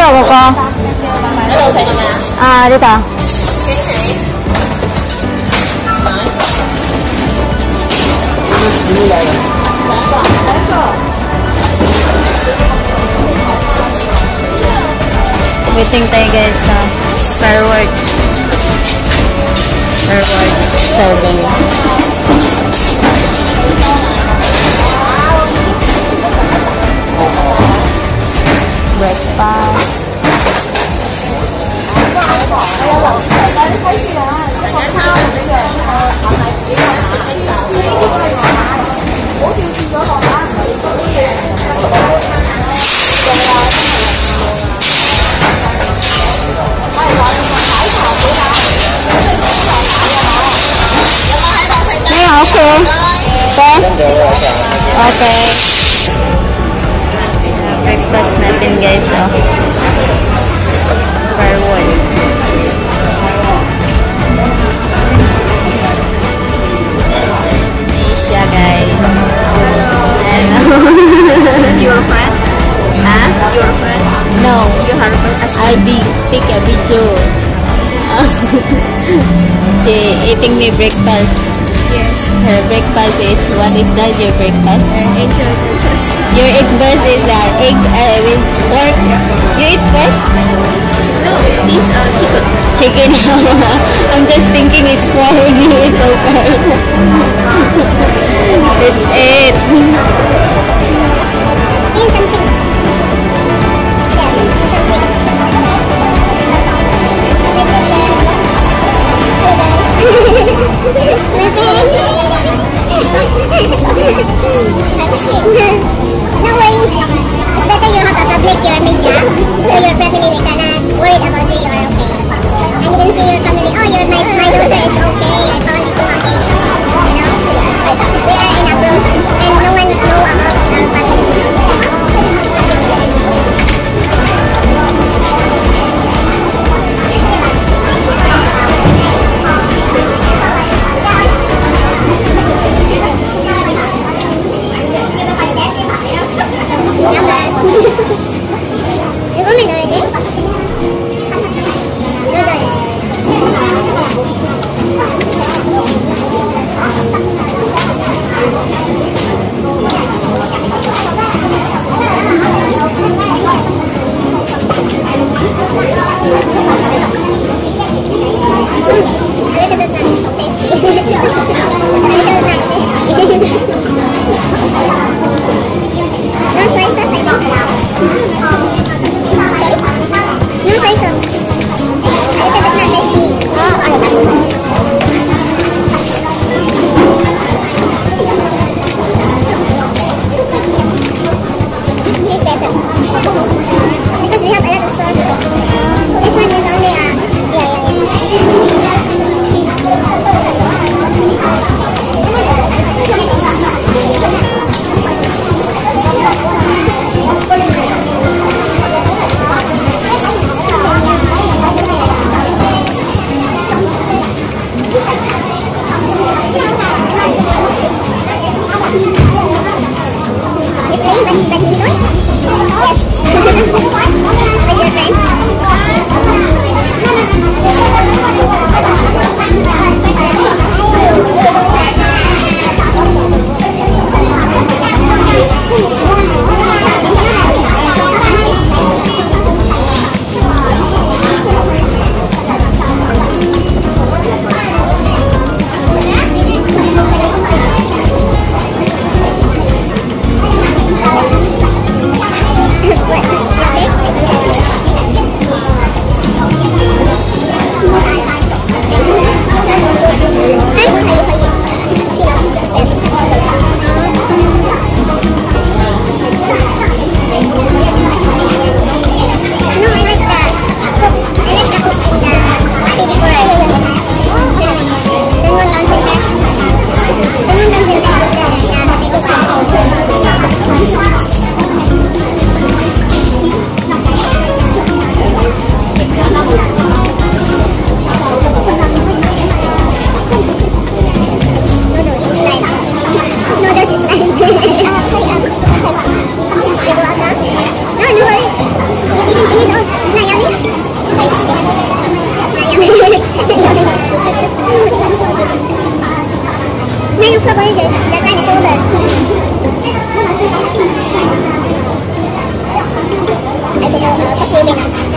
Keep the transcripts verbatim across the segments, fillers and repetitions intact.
ko ko. Ano sa inyo? Ah, dito. Waiting tayo guys sa firework. Firework survey. Breakfast. Yeah, okay. Okay. Okay. Breakfast natin guys, oh. Firewood. Asia guys. Your friend? Huh? Your friend? No. You have a I'll be take a video. She eating me breakfast. Yes. Her breakfast is, what is that your breakfast? Uh, enjoy breakfast. Your egg burst is uh, egg, uh, with pork. You eat pork? No, this uh, chicken. Chicken. I'm just thinking it's pork. You eat no pork. It's it. Here's something. No worries. It's better you have a public your media, so your family they cannot worried about you. You are okay. And you can see your family. Oh, your my my daughter is okay. I found it so happy. You know, we are in abroad, and no one know about our family.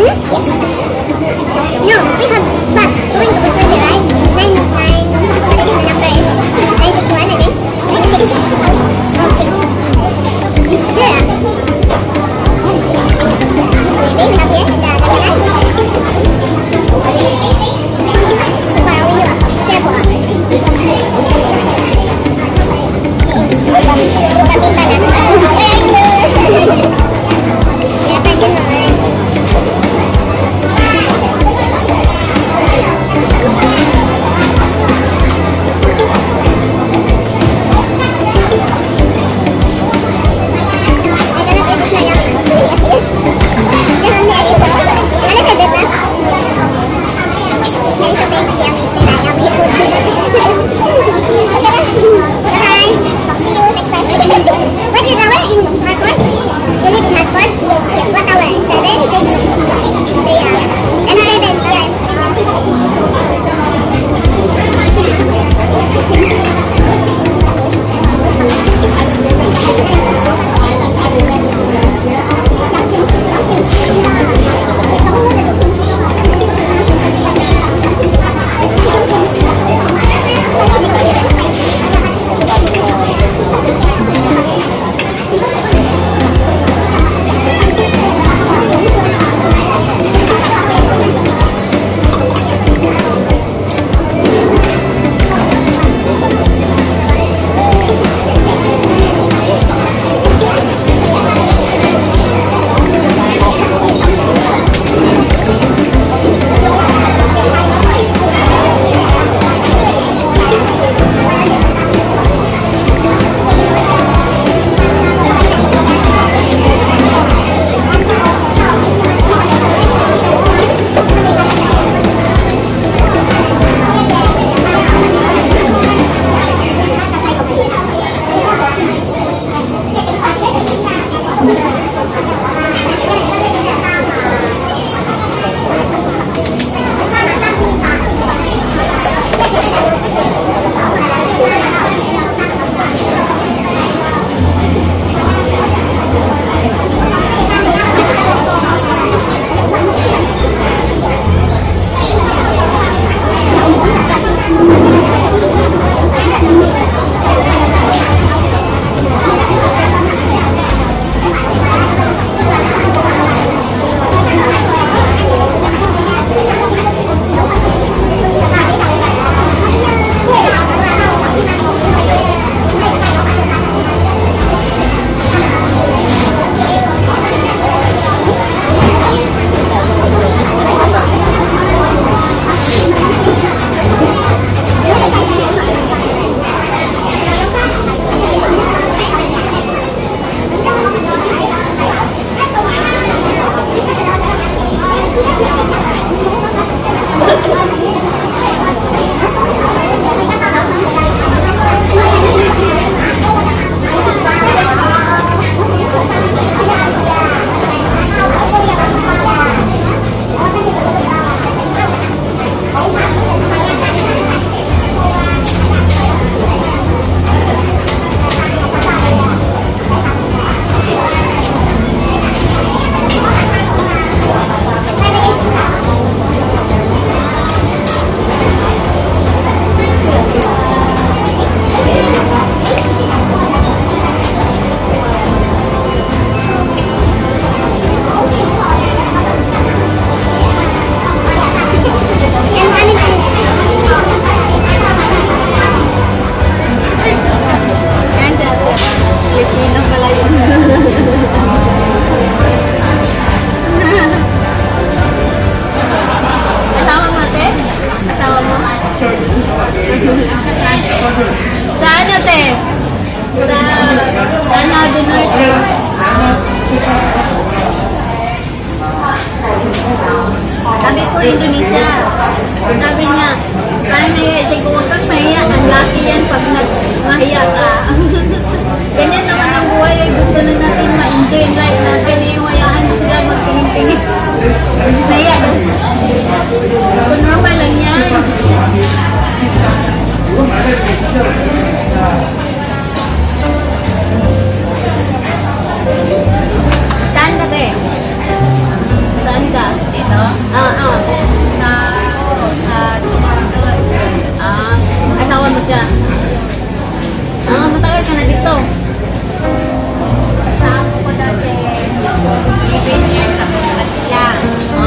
Yes. No, we have, but going to Bushwick, right? Nine, nine, what is the number is? Nine six one, I think. Nine six. Oh, six. Yeah. Maybe we have here in the the canal. So far away you are. Careful. Kapit pa na. Where are you? Yeah, pwede mo.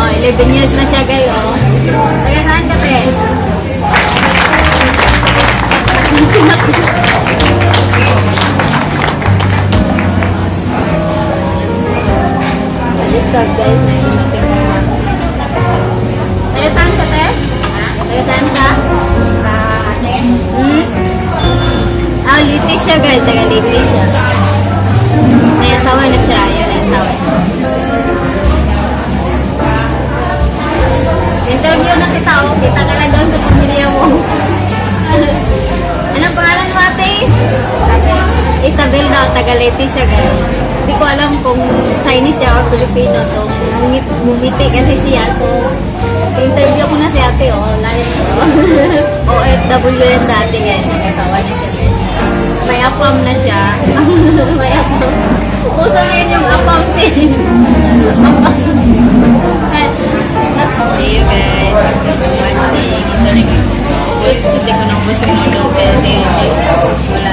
eleven years na siya guys. Oh. Taga saan ka te? Disturb guys na yung ating mga. Taga saan ka te? Taga saan ka? Hmm? Ah, Liti siya guys. Taga Liti siya. May asawa na siya. Yun ang asawa. Interview na kita, oh. Kita ka na doon sa pamilya mo. Anong pangalan mo, ate? Isabel daw. Taga Liti siya guys. Hindi ko alam kung Chinese siya or Filipino. So, bumiti kasi siya. So, interview ko na si ate, oh. Live, oh. O F W yun dati guys. Nagkatawa niya siya. May apam na siya. May apam. Uso na yun yung apam din. Hey you guys. One thing. Ito rin. Guys, hindi ko nang gusto ng noodle. Wala.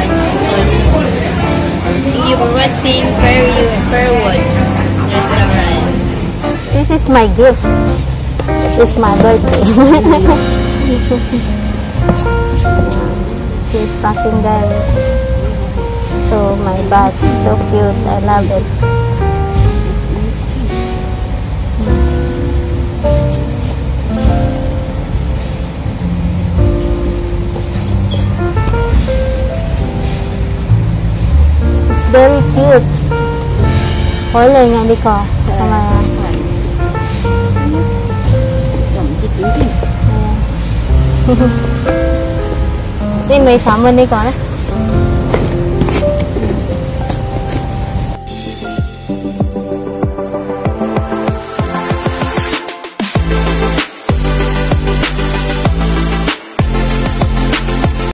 Thank you for watching Fairwood Restaurant. This is my gift. It's my birthday. She's packing them. So my bag, so cute. I love it. It's very cute. Hola nga di ko. Sama. Ini may sama ni ko.